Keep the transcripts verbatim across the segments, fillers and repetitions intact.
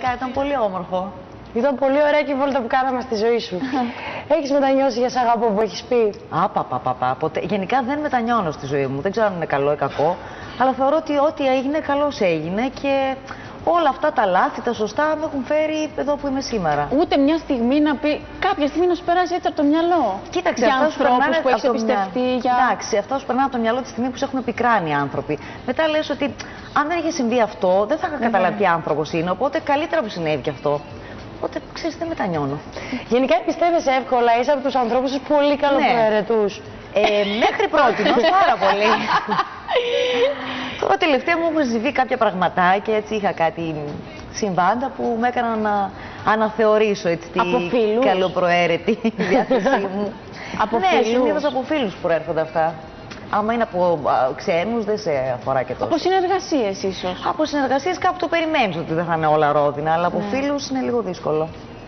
Μαριάρικα, ήταν πολύ όμορφο. Ήταν πολύ ωραία και η βόλτα που κάναμε στη ζωή σου. Έχεις μετανιώσει για σ' αγαπώ που έχεις πει? Απαπαπαπα, ποτέ. Γενικά δεν μετανιώνω στη ζωή μου. Δεν ξέρω αν είναι καλό ή κακό, αλλά θεωρώ ότι ό,τι έγινε, καλώς έγινε και όλα αυτά τα λάθη, τα σωστά, με έχουν φέρει εδώ που είμαι σήμερα. Ούτε μια στιγμή να πει, κάποια στιγμή να σου περάσει έτσι από το μυαλό. Κοίταξε, για αυτά σου περνάνε ανθρώπους που έχεις από το εμπιστευτεί. μυαλό. Για... Εντάξει, αυτά σου περνάνε από το μυαλό τη στιγμή που σε έχουν πικράνει οι άνθρωποι. Μετά λες ότι αν δεν είχε συμβεί αυτό, δεν θα είχα καταλάβει τι άνθρωπος είναι. Οπότε καλύτερα που συνέβη και αυτό. Οπότε ξέρεις, δεν μετανιώνω. Γενικά πιστεύεις εύκολα, είσαι από τους ανθρώπους πολύ καλοπροαιρετούς. Ναι. Ε, μέχρι πρότινος πάρα πολύ. Τώρα τελευταία μου έχουν συμβεί κάποια πραγματάκια, έτσι είχα κάτι συμβάντα που με έκαναν να αναθεωρήσω έτσι τη καλοπροαίρετη διάθεσή μου. Από ναι, φίλους. συνήθως από φίλους προέρχονται αυτά. Άμα είναι από ξένους δεν σε αφορά και τόσο. Από συνεργασίες ίσως. Από συνεργασίες κάπου το περιμένεις ότι δεν θα είναι όλα ρόδινα, αλλά από ναι. φίλους είναι λίγο δύσκολο.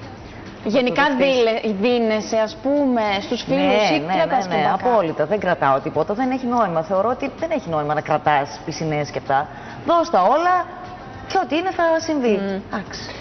Γενικά δίνεσαι, ας πούμε, στους φίλους ναι, ή ναι, κρατάς ναι, ναι, και απόλυτα. Δεν κρατάω τίποτα. Δεν έχει νόημα. Θεωρώ ότι δεν έχει νόημα να κρατάς πισινές και αυτά. Δώσ' τα όλα και ό,τι είναι θα συμβεί. Mm.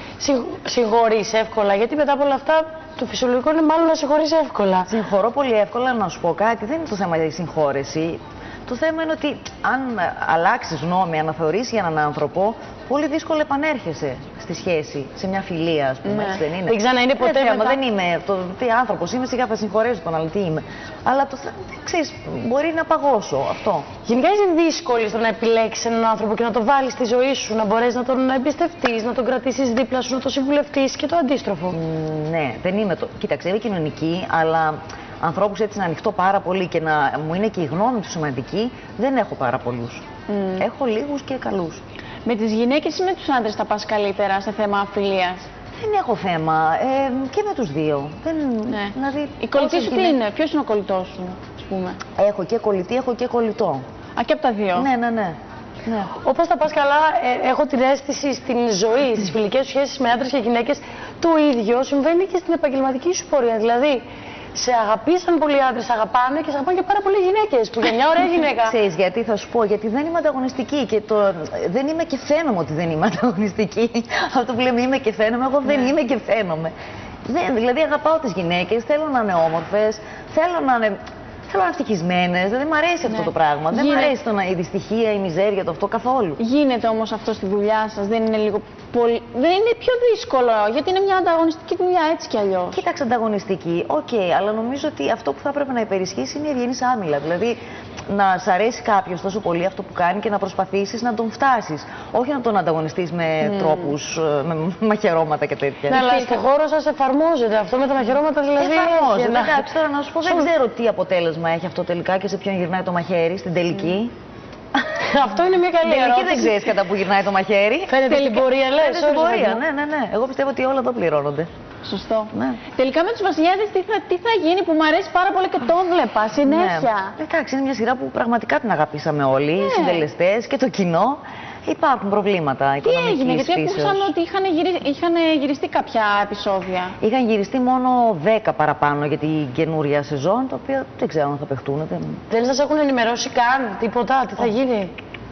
Συγχωρείς εύκολα, γιατί μετά από όλα αυτά το φυσιολογικό είναι μάλλον να συγχωρείς εύκολα. Συγχωρώ πολύ εύκολα, να σου πω κάτι. Δεν είναι το θέμα για τη συγχώρεση. Το θέμα είναι ότι αν αλλάξεις γνώμη, αναθεωρήσεις για έναν άνθρωπο, πολύ δύσκολο επανέρχεσαι στη σχέση, σε μια φιλία, ας πούμε. Ναι. Δεν είναι. Δεν ξαναείνε ποτέ θέμα, μετά. δεν είμαι. Το τι άνθρωπος είμαι, σιγά θα συγχωρέσω τον άλλο τι είμαι. Αλλά το θέμα, ξέρεις, μπορεί να παγώσω αυτό. Γενικά είσαι δύσκολη στο να επιλέξεις έναν άνθρωπο και να τον βάλεις στη ζωή σου, να μπορέσεις να τον εμπιστευτείς, να τον κρατήσεις δίπλα σου, να τον συμβουλευτείς και το αντίστροφο. Mm, ναι, δεν είμαι το. Κοίταξε, είμαι κοινωνική, αλλά ανθρώπους έτσι να ανοιχτώ πάρα πολύ και να μου είναι και η γνώμη του σημαντική, δεν έχω πάρα πολλούς. Mm. Έχω λίγους και καλούς. Με τις γυναίκες ή με τους άντρες θα πας καλύτερα σε θέμα φιλίας? Δεν έχω θέμα. Ε, και με τους δύο. Δεν, ναι. δηλαδή, η κολλητή σου τι είναι, ποιος είναι ο κολλητός σου, ας πούμε? Έχω και κολλητή, έχω και κολλητό. Α, και από τα δύο. Ναι, ναι, ναι. ναι. Όπως θα πας καλά, ε, έχω την αίσθηση στην ζωή, στις φιλικές σου σχέσεις με άντρες και γυναίκες, το ίδιο συμβαίνει και στην επαγγελματική σου πορεία. Δηλαδή, σε αγαπήσαν πολλοί άντρες, αγαπάνε και σε αγαπάνε και πάρα πολλοί γυναίκες. Που για μια ωραία γυναίκα. Ξέρεις γιατί θα σου πω, γιατί δεν είμαι ανταγωνιστική και το... δεν είμαι και φαίνομαι ότι δεν είμαι ανταγωνιστική. Αυτό που λέμε είμαι και φαίνομαι, εγώ δεν ναι. είμαι και φαίνομαι. Δεν, δηλαδή αγαπάω τις γυναίκες, θέλω να είναι όμορφες, θέλω να είναι. Θέλω να είναι ευτυχισμένες, δηλαδή μου αρέσει αυτό ναι. το πράγμα. Γίνεται. Δεν μου αρέσει το να, η δυστυχία, η μιζέρια, το αυτό καθόλου. Γίνεται όμως αυτό στη δουλειά σας, δεν είναι λίγο πολύ. Δεν είναι πιο δύσκολο, γιατί είναι μια ανταγωνιστική δουλειά έτσι κι αλλιώς. Κοίταξε, ανταγωνιστική, οκ, okay, αλλά νομίζω ότι αυτό που θα έπρεπε να υπερισχύσει είναι η ευγενής άμυλα. Δηλαδή να σ' αρέσει κάποιος τόσο πολύ αυτό που κάνει και να προσπαθήσεις να τον φτάσεις. Όχι να τον ανταγωνιστείς με mm. τρόπους, με μαχαιρώματα και τέτοια. Ναι, αλλά στον χώρο σας εφαρμόζεται αυτό με τα μαχαιρώματα, δηλαδή. Εφαρμόζεται. Να... Εντάξει, τώρα να σου πω, δεν ξέρω τι αποτέλεσμα έχει αυτό τελικά και σε ποιον γυρνάει το μαχαίρι, στην τελική. Mm. Αυτό είναι μια καλή ερώτηση. ερώτηση. Δεν ξέρεις κατά που γυρνάει το μαχαίρι. Φαίνεται στην πορεία, λες. Φαίνεται στην πορεία, ναι, ναι, ναι. Εγώ πιστεύω ότι όλα εδώ πληρώνονται. Σωστό. Ναι. Τελικά με τους Βασιλιάδες τι θα, τι θα γίνει που μου αρέσει πάρα πολύ και το βλέπα συνέχεια. Ναι. Εντάξει, είναι μια σειρά που πραγματικά την αγαπήσαμε όλοι, ναι. οι συντελεστές και το κοινό. Υπάρχουν προβλήματα οικονομικής φύσεως. Τι έγινε, γιατί ακούσαμε ότι είχαν, γυρι... είχαν γυριστεί κάποια επεισόδια. Είχαν γυριστεί μόνο δέκα παραπάνω για την καινούρια σεζόν, τα οποία δεν ξέρω αν θα παιχτούν. Δεν, δεν σας έχουν ενημερώσει καν τίποτα, τι θα γίνει?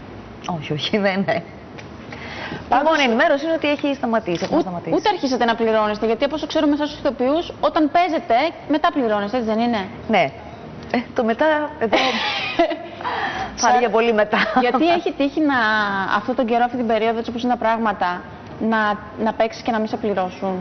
Όχι, όχι, δεν είναι. Η μόνη ενημέρωση είναι ότι έχει σταματήσει. Ούτε, σταματήσει. Ούτε αρχίσατε να πληρώνεστε, γιατί όπως ξέρω μέσα στους ηθοποιούς, όταν παίζετε, μετά πληρώνεστε, έτσι δεν είναι? Ναι. Ε, το μετά, εδώ, φάρει πολύ μετά. Γιατί έχει τύχει να, αυτόν τον καιρό, αυτή την περίοδο, έτσι όπως είναι τα πράγματα, να, να παίξεις και να μην σε πληρώσουν?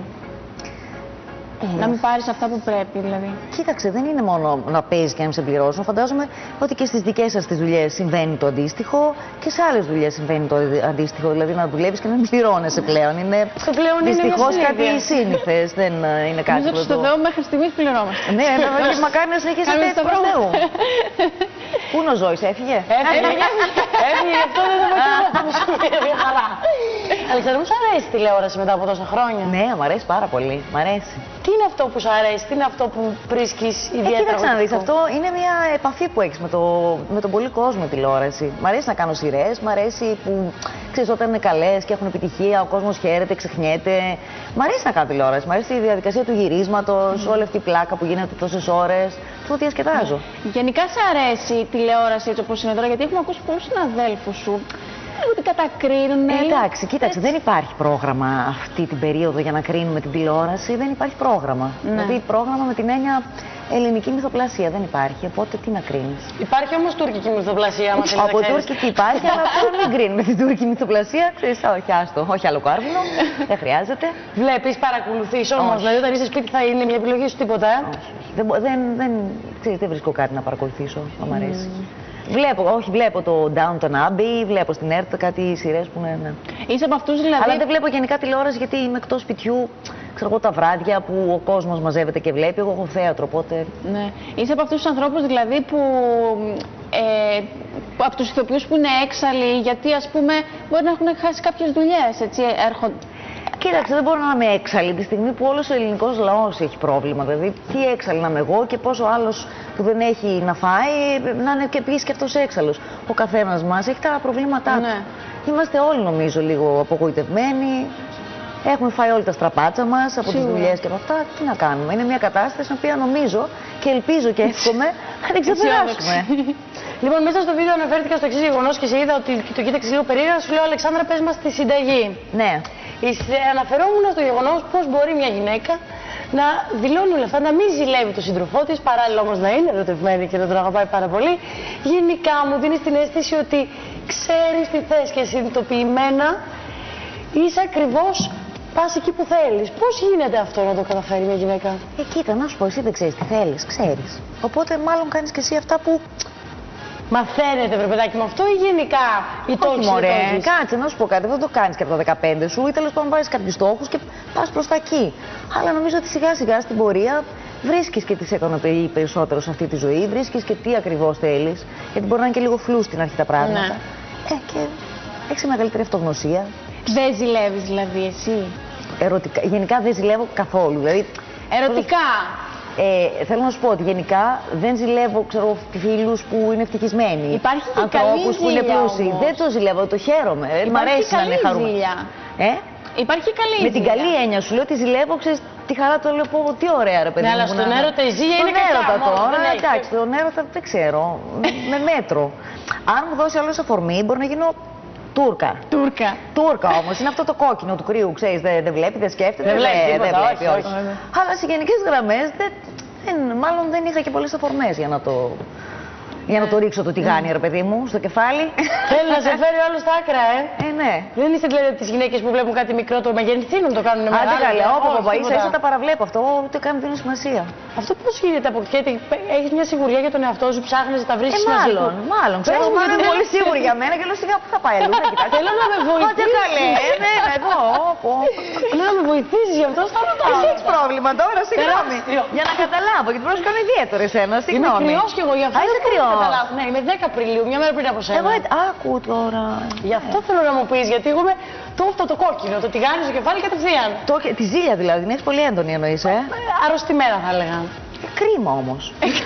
Ε, να μην πάρεις αυτά που πρέπει, δηλαδή. Κοίταξε, δεν είναι μόνο να παίζεις και να μην σε πληρώσουν. Φαντάζομαι ότι και στις δικές σας τις δουλειές συμβαίνει το αντίστοιχο και σε άλλες δουλειές συμβαίνει το αντίστοιχο. Δηλαδή να δουλεύεις και να μην πληρώνεσαι πλέον. Είναι δυστυχώς κάτι σύνηθες. Δεν είναι κάτι που. Στο Θεό μέχρι στιγμής πληρώμαστε. Ναι, μακάρι να συνεχίσει έτσι προς Θεού. Πού είναι ο Ζώης, έφυγε? Έφυγε, έφυγε, αυτό δεν είναι χαρά. Αλεξάνδρα, μου σου αρέσει η τηλεόραση μετά από τόσα χρόνια? Ναι, μου αρέσει πάρα πολύ, μου αρέσει. Τι είναι αυτό που σου αρέσει, τι είναι αυτό που βρίσκεις ιδιαίτερα? Ε, κοίταξε να δεις, αυτό είναι μια επαφή που έχεις με, το, με τον πολύ κόσμο τηλεόραση. Μ' αρέσει να κάνω σειρές, μ' αρέσει που ξέρεις όταν είναι καλές και έχουν επιτυχία, ο κόσμος χαίρεται, ξεχνιέται. Μ' αρέσει να κάνω τηλεόραση, μ' αρέσει η διαδικασία του γυρίσματος, mm. όλη αυτή η πλάκα που γίνεται τόσες ώρες. Το διασκεδάζω. Mm. Γενικά σ' αρέσει η τηλεόραση έτσι όπως είναι τώρα, γιατί έχουμε ακούσει πολλούς συναδέλφους σου λίγο την κατακρίνουν. Ε, εντάξει, κοίταξε, δεν υπάρχει πρόγραμμα αυτή την περίοδο για να κρίνουμε την τηλεόραση. Δεν υπάρχει πρόγραμμα. Ναι. Δηλαδή, πρόγραμμα με την έννοια ελληνική μυθοπλασία δεν υπάρχει. Οπότε τι να κρίνεις. Υπάρχει όμως τουρκική μυθοπλασία, άμα θέλεις να Από ξέρεις. τουρκική υπάρχει, αλλά τώρα μην κρίνουμε την τουρκική μυθοπλασία. Ξέρεις, όχι, άστο, όχι άλλο κάρβουνο. Δεν χρειάζεται. Βλέπεις, παρακολουθείς όμως. Δηλαδή, όταν είσαι σπίτι θα είναι μια επιλογή σου τίποτα. Ε? Όχι, όχι. Δεν, δεν, δεν, ξέρεις, δεν βρίσκω κάτι να παρακολουθήσω. Θα μ' αρέσει. Mm. Βλέπω, όχι, βλέπω το Downton Abbey, βλέπω στην ΕΡΤ κάτι σειρές που είναι. Ναι. Είσαι από αυτούς δηλαδή. Αλλά δεν βλέπω γενικά τηλεόραση γιατί είμαι εκτός σπιτιού. Ξέρω εγώ τα βράδια που ο κόσμος μαζεύεται και βλέπει. Εγώ έχω θέατρο, οπότε. Ναι. Είσαι από αυτούς τους ανθρώπους δηλαδή που. Ε, από τους ηθοποιούς που είναι έξαλλοι, γιατί ας πούμε μπορεί να έχουν χάσει κάποιες δουλειές. Έτσι, έρχονται. Κοίταξε, δεν μπορώ να είμαι έξαλλη τη στιγμή που όλος ο ελληνικός λαός έχει πρόβλημα. Δηλαδή, τι έξαλλη να είμαι εγώ και πόσο άλλος που δεν έχει να φάει να είναι και επίσης και αυτός έξαλλος. Ο καθένας μας έχει τα προβλήματά του. Ναι. Είμαστε όλοι νομίζω λίγο απογοητευμένοι. Έχουμε φάει όλοι τα στραπάτσα μας από τις δουλειές και από αυτά. Τι να κάνουμε. Είναι μια κατάσταση στην οποία νομίζω και ελπίζω και εύχομαι να την ξεπεράσουμε. Λοιπόν, μέσα στο βίντεο αναφέρθηκα στο εξής γεγονός και σε είδα ότι το κοίταξε λίγο περίεργα. Σου λέω, Αλεξάνδρα, πες μας τη συνταγή. Ναι. Αναφερόμουν στο γεγονός πώς μπορεί μια γυναίκα να δηλώνει όλα αυτά, να μην ζηλεύει τον σύντροφό της, παράλληλα όμως να είναι ερωτευμένη και να τον αγαπάει πάρα πολύ. Γενικά μου δίνει την αίσθηση ότι ξέρεις τι θες και συνειδητοποιημένα είσαι ακριβώς πας εκεί που θέλεις. Πώς γίνεται αυτό να το καταφέρει μια γυναίκα? Ε, κοίτα, να σου πω, εσύ δεν ξέρεις τι θέλεις, ξέρεις. Οπότε μάλλον κάνεις και εσύ αυτά που. Μαθαίνετε, βρε παιδάκι μου, αυτό ή γενικά η τόξη? Μωρέ, κάτσε να σου πω κάτι, δεν το κάνεις και από τα δεκαπέντε σου ή τέλος πάντων βάζεις κάποιους στόχους και πας προς τα εκεί. Αλλά νομίζω ότι σιγά σιγά στην πορεία βρίσκεις και τι σε ικανοποιεί περισσότερο σε αυτή τη ζωή, βρίσκεις και τι ακριβώς θέλεις. Γιατί μπορεί να είναι και λίγο φλού στην αρχή τα πράγματα. Ναι. Ε, και έχεις μεγαλύτερη αυτογνωσία. Δεν ζηλεύεις δηλαδή εσύ? Ερωτικά, γενικά δεν ζηλεύω καθόλου. Δηλαδή, Ερωτικά. Ε, θέλω να σου πω ότι γενικά δεν ζηλεύω, ξέρω, φίλους που είναι ευτυχισμένοι. Υπάρχει και ανθρώπους καλή που είναι ζήλια πλούσιοι. όμως. Δεν το ζηλεύω, το χαίρομαι. Μ' αρέσει να είναι χαρούμενο. Ε? Υπάρχει και καλή Με ζήλια. την καλή έννοια σου λέω ότι ζηλεύω, ξέρεις, τη χαρά το λέω, πω, τι ωραία ρε παιδί. Ναι, αλλά στον έρωτα η ζήλια είναι κακιά. Στον έρωτα μόνο, τώρα, δεν έχει. εντάξει, τον έρωτα δεν ξέρω. με μέτρο. Αν μου δώσει άλλο αφορμή, μπορεί να γίνω Τούρκα. Τούρκα. Τούρκα όμως, είναι αυτό το κόκκινο του κρύου, ξέρεις, δεν, δεν βλέπει, δεν σκέφτεται, Δεν βλέπει τίποτα, δεν βλέπει, όχι, όχι. όχι. Αλλά σε γενικές γραμμές, δεν, δεν, μάλλον δεν είχα και πολλές αφορμές για να το, για να το ρίξω το τηγάνι, ρε παιδί μου, στο κεφάλι. Θέλει να σε φέρει όλο στα άκρα, ε. Ε, ναι. Δεν είστε δηλαδή από τις γυναίκες που βλέπουν κάτι μικρό, το μεγενθύνουν, το κάνουν μεγάλο. Άντε καλέ, όχι, όπα, παπα, ίσα τίποτα. ίσα τα παραβλέπω αυτό, ούτε καν δίνω σημασία. Αυτό πώς γίνεται από γιατί έχεις μια σιγουριά για τον εαυτό σου, ψάχνεις, τα Ε, βρίσκεις μαζί του. μάλλον, μάλλον. Ξέρω, Πες μου, μάλλον γιατί είναι πολύ δεν- σίγουρη για μένα και λέω σιγά που θα πάει αλλού. θα κοιτάξω. Θέλω να με Άντε βοηθήσεις. καλέ, εμένα εδώ, όπου. Θέλω να με βοηθήσεις, γι' αυτό στο ρωτάω. Εσύ έχεις πρόβλημα τώρα, συγγνώμη. Τεράστιο. Για να καταλάβω, γιατί πρέπει να σου κάνω ιδιαίτερο εσένα, Είμαι συγγνώμη. κρυός κι εγώ, γι' αυτό Α, είσαι δεν μπορώ να κρυός. καταλάβω. Ναι, είμαι δέκα Απριλίου, μια μέρα πριν από σένα. Εγώ έτσι, άκου τώρα. Γι' αυτό θέλω να μου πεις, γιατί εγώ είμαι το αυτό το κόκκινο, το τηγάνι στο κεφάλι κατευθείαν. Το, τη ζήλια δηλαδή, την έχεις πολύ έντονη εννοείς, ε. Ε, Αρρωστημένα θα έλεγα. Ε, Κρίμα όμως.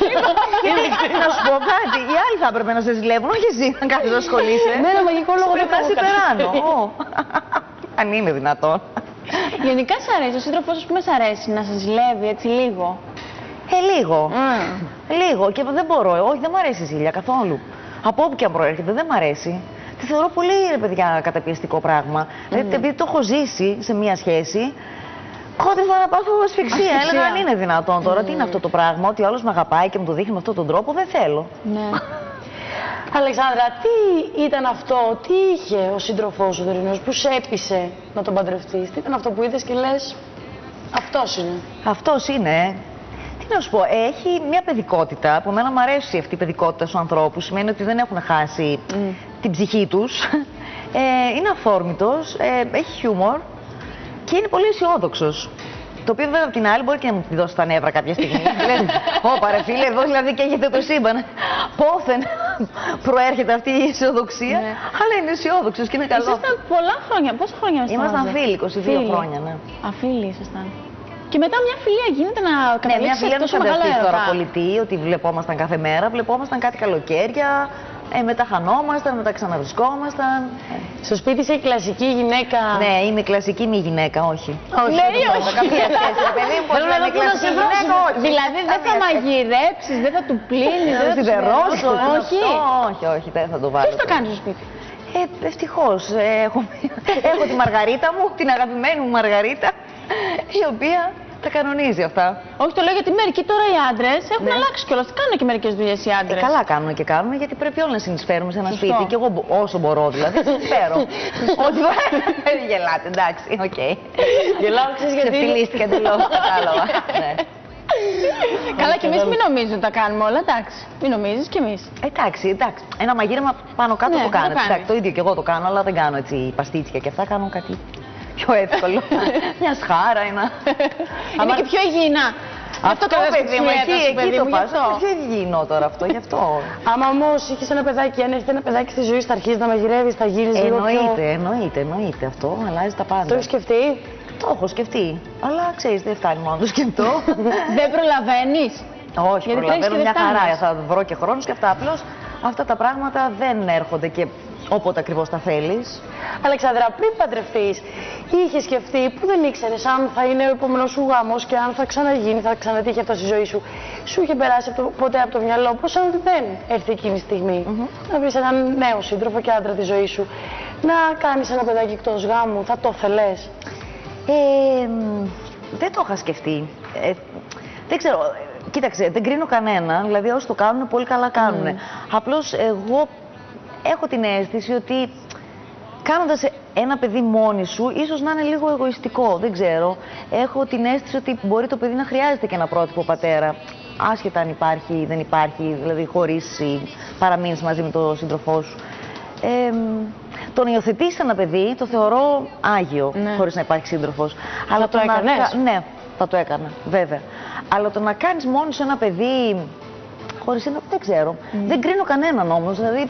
Να σου πω κάτι, οι άλλοι θα έπρεπε να σε ζηλεύουν, όχι εσύ να κάθεσαι να ασχολείσαι. Με ένα μαγικό λόγο δεν Πρέπει το να έχω είσαι υπεράνω. καταφέρει. Ω. Αν είναι δυνατόν. Γενικά σ' αρέσει, ο σύντροφός σου, πούμε, σ' αρέσει να σε ζηλεύει έτσι λίγο? Ε, λίγο. Mm. Λίγο. Και δεν μπορώ. Όχι, δεν μου αρέσει η ζήλια καθόλου. Από όπου και αν προέρχεται, δεν μου αρέσει. Τη θεωρώ πολύ, ρε παιδιά, καταπιεστικό πράγμα. Δηλαδή, επειδή το έχω ζήσει σε μία σχέση, κόντευα να πάθω ασφυξία. Έλεγα αν είναι δυνατόν τώρα, τι είναι αυτό το πράγμα, ότι ο άλλος με αγαπάει και μου το δείχνει με αυτόν τον τρόπο, δεν θέλω. Ναι. Αλεξάνδρα, τι ήταν αυτό, τι είχε ο σύντροφός σου τωρινός που σε έπεισε να τον παντρευτείς, τι ήταν αυτό που είδες και λες, αυτός είναι. Αυτός είναι. ε. Τι να σου πω, έχει μια παιδικότητα που εμένα μου αρέσει αυτή η παιδικότητα στους ανθρώπους. Σημαίνει ότι δεν έχουν χάσει την ψυχή τους. Ε, είναι αφόρμητος, ε, έχει χιούμορ και είναι πολύ αισιόδοξος. Το οποίο βέβαια από την άλλη μπορεί και να μου τη δώσει τα νεύρα κάποια στιγμή. Λες, ωπα ρε φίλε, εδώ δηλαδή καίγεται το σύμπαν. Πόθεν προέρχεται αυτή η αισιοδοξία, Ναι. αλλά είναι αισιόδοξος και είναι καλό. Ήσασταν πολλά χρόνια, πόσα χρόνια ήσασταν Ήμασταν μαζί? φίλοι, είκοσι δύο Φίλοι. χρόνια, ναι. Α, φίλοι ήσασταν. Και μετά μια φιλία γίνεται να Ναι, μια καταλήξει φιλία σε με τόσο μεγάλο φανταστείς τώρα έρωτα. πολιτή, ότι βλεπόμασταν κάθε μέρα, βλεπόμασταν κάτι καλοκαίρια, ε, μετά χανόμασταν, μετά ξαναβρισκόμασταν. Στο σπίτι είσαι η κλασική γυναίκα. Ναι, είμαι η κλασική μη γυναίκα, όχι. Όχι, δεν ναι, το όχι. πάω, καμία σχέση, ρε παιδί μου, πώς Θέλω να λέμε δω πού να κλασική σε βρω, γυναίκα, όχι. Δηλαδή δεν θα Καμία σχέση. μαγειρέψεις, δεν θα του πλύνεις, Θα δεν θα το του σιδερώσω, σιδερώσεις. Όχι. όχι, όχι, όχι, δεν θα το βάλω. Ποιος το κάνει στο σπίτι? Ε, ευτυχώς. Ε, έχω, έχω τη Μαργαρίτα μου, την αγαπημένη μου Μαργαρίτα, η οποία τα κανονίζει αυτά. Όχι, το λέω γιατί μερικοί τώρα οι άντρες έχουν Ναι. αλλάξει κιόλας. Κάνουν και μερικές δουλειές οι Ε, άντρες. καλά κάνουμε και κάνουμε, γιατί πρέπει όλοι να συνεισφέρουμε σε ένα Σωστό. σπίτι. Και εγώ μπο- όσο μπορώ δηλαδή, συνεισφέρω. Ό,τι δεν γελάτε, εντάξει, οκ. Γελάω, ξέρεις γιατί. Ξεφτυλίστηκα εντελώς, κατάλαβα. Ναι. Καλά, και εμείς μην νομίζουν ότι τα κάνουμε όλα, εντάξει. Μην νομίζεις κι εμείς. Εντάξει, εντάξει. Ένα μαγείρεμα πάνω κάτω Ναι, το θα το κάνετε. κάνεις. Εντάξει, το ίδιο και εγώ το κάνω, αλλά δεν κάνω έτσι παστίτσια και αυτά. Κάνω κάτι πιο εύκολο. Μια σχάρα, ένα. Είναι και πιο υγιεινά. Γι' αυτό Αυτό, κάνεις παιδί μου, κουτσουλέτα εκεί, σου, εκεί παιδί το μου, γι' πας. αυτό. Πιο υγιεινό τώρα αυτό, γι' αυτό. Άμα όμως είχες ένα παιδάκι, αν έχετε ένα παιδάκι στη ζωή, θα αρχίσει να μαγειρεύεις, θα γίνεις λίγο πιο... Εννοείται, εννοείται, εννοείται αυτό. Αλλάζει τα πάντα. Το έχεις σκεφτεί. Το έχω σκεφτεί. Αλλά ξέρεις, δεν φτάνει μόνο να το σκεφτώ. Δεν προλαβαίνεις. Όχι, Γιατί τρέχεις προλαβαίνω και μια δεν χαρά. φτάνεις. Θα βρω και χρόνους και αυτά. Απλώς αυτά τα πράγματα δεν έρχονται και όποτε ακριβώς τα θέλεις. Αλεξάνδρα, πριν παντρευτείς, είχε σκεφτεί που δεν ήξερες αν θα είναι ο επόμενος σου γάμος και αν θα ξαναγίνει, θα ξανατύχει αυτό στη ζωή σου. Σου είχε περάσει από το- ποτέ από το μυαλό πως αν δεν έρθει εκείνη τη στιγμή να βρεις έναν νέο σύντροφο και άντρα τη ζωή σου, να κάνεις ένα παιδάκι εκτός γάμου, θα το θέλες? Ε, μ, δεν το είχα σκεφτεί. Ε, δεν ξέρω. ε, Κοίταξε, δεν κρίνω κανένα. Δηλαδή, όσοι το κάνουν, πολύ καλά κάνουν. Απλώς εγώ έχω την αίσθηση ότι κάνοντας ένα παιδί μόνη σου, ίσως να είναι λίγο εγωιστικό. Δεν ξέρω. Έχω την αίσθηση ότι μπορεί το παιδί να χρειάζεται και ένα πρότυπο πατέρα. Άσχετα αν υπάρχει ή δεν υπάρχει, δηλαδή χωρίς ή παραμείνεις μαζί με τον σύντροφό σου. Ε, μ, το να υιοθετήσεις ένα παιδί το θεωρώ άγιο, Ναι. χωρίς να υπάρχει σύντροφος. Θα το να έκανες? κα- Ναι, θα το έκανα, βέβαια. Αλλά το να κάνεις μόνη σου ένα παιδί χωρίς σύντροφο, δεν ξέρω. Δεν κρίνω κανέναν όμως, δηλαδή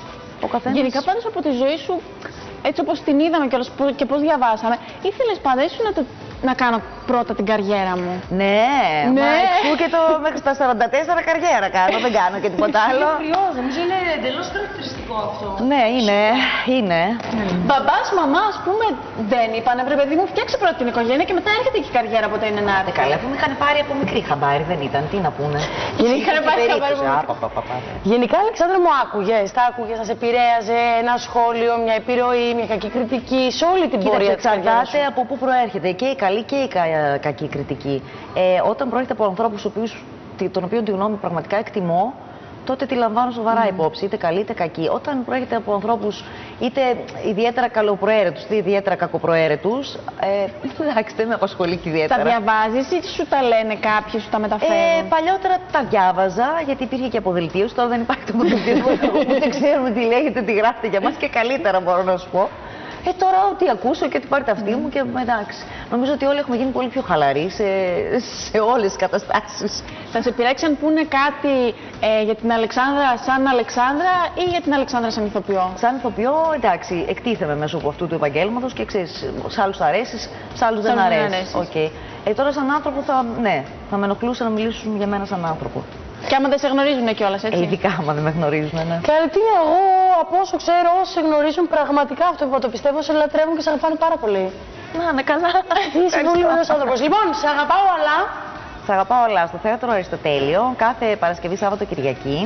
ο καθένας... Γενικά πάντως από τη ζωή σου, έτσι όπως την είδαμε κιόλας που- και πώς διαβάσαμε, ήθελες πάντα ήσουν να, το, να κάνω πρώτα την καριέρα μου. Ναι, Ναι. μα εξού και το μέχρι στα σαράντα τέσσερα καριέρα κάνω, δεν κάνω και τίποτα άλλο. Κρυός, νομίζω είναι εντελώς χαρακτηριστικό αυτό. Ναι, είναι, είναι. Μπαμπάς, μαμά, ας πούμε, δεν είπανε βρε παιδί μου, φτιάξε πρώτα την οικογένεια και μετά έρχεται και η καριέρα από είναι να Ε, έρθει. καλά, που με είχαν πάρει από μικρή χαμπάρι, δεν ήταν, τι να πούνε. Είχαν πάρει Περίπτωση, χαμπάρι από μικρή. άπα, πα, πα, πα. Γενικά, Αλεξάνδρα, μου άκουγες, τα άκουγες, να σε επηρέαζε ένα σχόλιο, μια επιρροή, μια κακή κριτική σε όλη την Κοίταξε, πορεία της καριέρας εξαρτάται σου? από πού προέρχεται και η καλή και η κα- κακή κριτική. Ε, όταν προέρχεται από ανθρώπους τον οποίο τη γνώμη πραγματικά εκτιμώ, τότε τη λαμβάνω σοβαρά υπόψη, είτε καλή είτε κακή. Όταν προέρχεται από ανθρώπους είτε ιδιαίτερα καλοπροαίρετους είτε ιδιαίτερα κακοπροαίρετους, ε, εντάξει, δεν με απασχολεί και Τα ιδιαίτερα. διαβάζεις ή σου τα λένε κάποιοι, σου τα μεταφέρουν. Ε, παλιότερα τα διάβαζα, γιατί υπήρχε και αποδελτίωση. Τώρα δεν υπάρχει το αποδελτίο. Ούτε ξέρουμε τι λέγεται, τι γράφεται για μας και καλύτερα μπορώ να σου πω. Ε, τώρα ό,τι ακούσω και τι πάρει τα αυτή μου και εντάξει. Νομίζω ότι όλοι έχουμε γίνει πολύ πιο χαλαροί σε, σε όλες τις καταστάσεις. Θα σε πειράξει αν πούνε κάτι ε, για την Αλεξάνδρα σαν Αλεξάνδρα ή για την Αλεξάνδρα σαν ηθοποιό. Σαν ηθοποιό, εντάξει, εκτίθεμαι μέσω από αυτού του επαγγέλματος και ξέρεις, σε άλλους αρέσεις, σε άλλους δεν άλλους δεν αρέσει. αρέσεις. Οκ. Ε, τώρα σαν άνθρωπο θα, ναι, θα με ενοχλούσε να μιλήσουν για μένα σαν άνθρωπο. Και άμα δεν σε γνωρίζουν κιόλας, έτσι. Ε, ειδικά άμα δεν με γνωρίζουν, ναι. Και αλήθεια, εγώ από όσο ξέρω, όσοι σε γνωρίζουν πραγματικά αυτό που το πιστεύω, σε λατρεύουν και σε αγαπάνε πάρα πολύ. Να είναι καλά. Είσαι πολύ ωραίος άνθρωπος. Λοιπόν, σε αγαπάω, αλλά Σ' αγαπάω όλα στο θέατρο Αριστοτέλειο, κάθε Παρασκευή, Σάββατο, Κυριακή.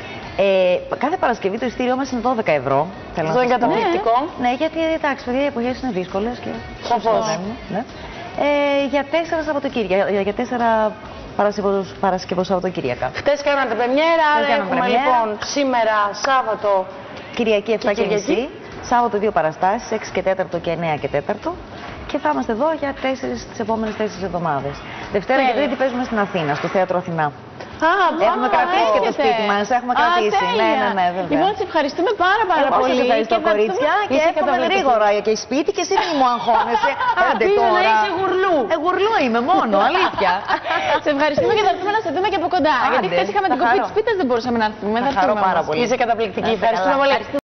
Ε, κάθε Παρασκευή το ειστήριό μας είναι δώδεκα ευρώ. Θέλω αυτό να είναι σας πω. καταπληκτικό. Ναι, γιατί εντάξει, παιδιά, οι εποχές είναι δύσκολες και Σαφώς. ναι. Ε, για τέσσερα Σαββατοκύριακα, για, για τέσσερα Παρασκευο- Παρασκευοσαββατοκύριακα. Χτες κάνατε πρεμιέρα, άρα κάναμε έχουμε πρεμιέρα. λοιπόν σήμερα, Σάββατο, Κυριακή επτά και Κυριακή. μισή, Σάββατο δύο παραστάσεις, έξι και τέταρτο και εννέα και τέταρτο. Και θα είμαστε εδώ για τέσσερις, τις επόμενες τέσσερις εβδομάδες. Δευτέρα και Τέλεια. Τρίτη παίζουμε στην Αθήνα, στο Θέατρο Αθηνά. Α, Έχουμε Α, κρατήσει και το έχετε. σπίτι μας, έχουμε Α, κρατήσει. τέλεια. Ναι, ναι, ναι, βέβαια. Λοιπόν, σε ευχαριστούμε πάρα πάρα Εγώ πολύ. σας ευχαριστώ, και θα κορίτσια, έρθουμε- και Είσαι εύχομαι καταπληκτική. γρήγορα και σπίτι και εσύ μη μου αγχώνεσαι. Άντε πήγα να τώρα. είσαι γουρλού. Ε, γουρλού είμαι μόνο, αλήθεια. Σε ευχαριστούμε και θα έρθουμε να σε δούμε και από κοντά. Άντε, Γιατί χθες είχαμε θα την κοπή χαρώ. της πίτας, δεν μπορούσαμε να έρθουμε. Θα χαρώ έρθουμε πάρα όμως. πολύ. Είσαι καταπληκτική. Να είστε Ευχαριστούμε καλά. πολύ.